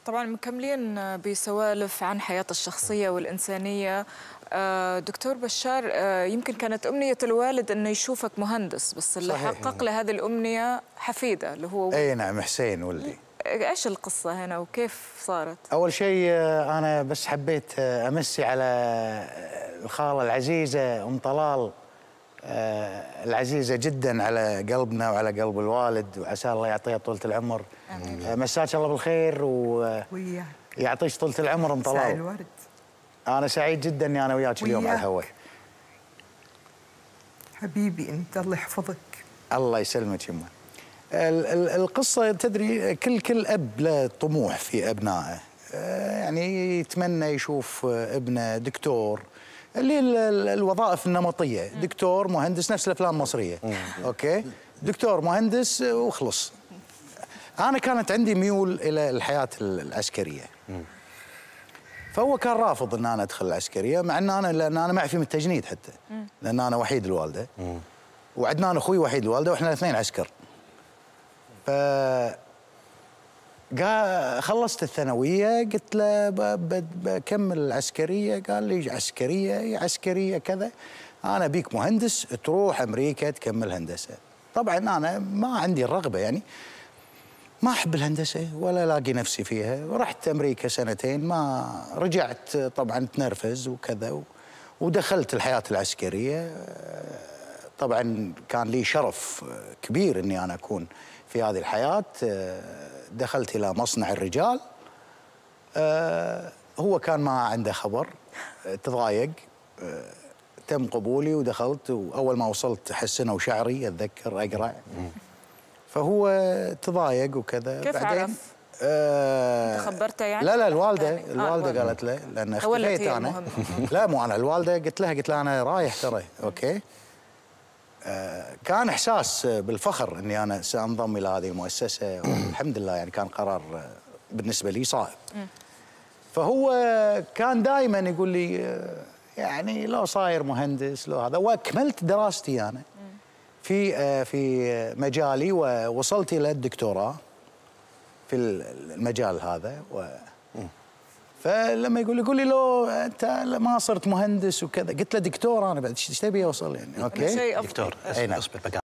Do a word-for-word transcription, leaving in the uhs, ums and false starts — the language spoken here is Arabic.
طبعا مكملين بسوالف عن حياة الشخصية والإنسانية. دكتور بشار، يمكن كانت أمنية الوالد أنه يشوفك مهندس، بس اللي صحيح. حقق له هذه الأمنية حفيدة اللي هو أي نعم، حسين ولدي. إيش القصة هنا وكيف صارت؟ أول شيء أنا بس حبيت أمسي على الخالة العزيزة أم طلال، العزيزة جدا على قلبنا وعلى قلب الوالد، وعسى الله يعطيها طولة العمر. مساك الله بالخير ويعطيك طولة العمر أم طلال. الورد. أنا سعيد جدا إني أنا وياك اليوم على الهواء. حبيبي أنت، الله يحفظك. الله يسلمك يمه. القصة تدري، كل كل أب له طموح في أبنائه، يعني يتمنى يشوف ابنه دكتور، اللي الوظائف النمطية، دكتور مهندس، نفس الأفلام المصرية. أوكي، دكتور مهندس وخلص. أنا كانت عندي ميول إلى الحياة العسكرية، فهو كان رافض ان انا ادخل العسكريه، مع ان انا لان انا معفي من التجنيد حتى، لان انا وحيد الوالده، وعدنان انا اخوي وحيد الوالده، واحنا الاثنين عسكر. ف قال خلصت الثانويه، قلت له بكمل العسكريه، قال لي عسكريه عسكريه كذا، انا بيك مهندس تروح امريكا تكمل هندسه. طبعا انا ما عندي الرغبه، يعني ما أحب الهندسة ولا لاقي نفسي فيها، ورحت أمريكا سنتين، ما رجعت طبعا تنرفز وكذا، ودخلت الحياة العسكرية. طبعا كان لي شرف كبير أني أنا أكون في هذه الحياة. دخلت إلى مصنع الرجال، هو كان ما عنده خبر، تضايق، تم قبولي ودخلت، وأول ما وصلت حسنوا شعري، أتذكر أقرع، فهو تضايق وكذا. كيف بعدين عرف؟ آه انت خبرته يعني؟ لا لا الوالده يعني. الوالده آه قالت له، لان اختفيت انا. لا مو انا، الوالده قلت لها قلت لها انا رايح ترى. اوكي. آه كان احساس بالفخر اني انا سانضم الى هذه المؤسسه، والحمد لله يعني كان قرار بالنسبه لي صائب. فهو كان دائما يقول لي يعني لو صاير مهندس لو هذا، واكملت دراستي انا في في مجالي، ووصلت الى الدكتوراه في المجال هذا. و فلما يقول لي يقول لي لو انت ما صرت مهندس وكذا، قلت له دكتور انا بعد ايش تبي اوصل يعني؟ اوكي شيء دكتور. اي نعم.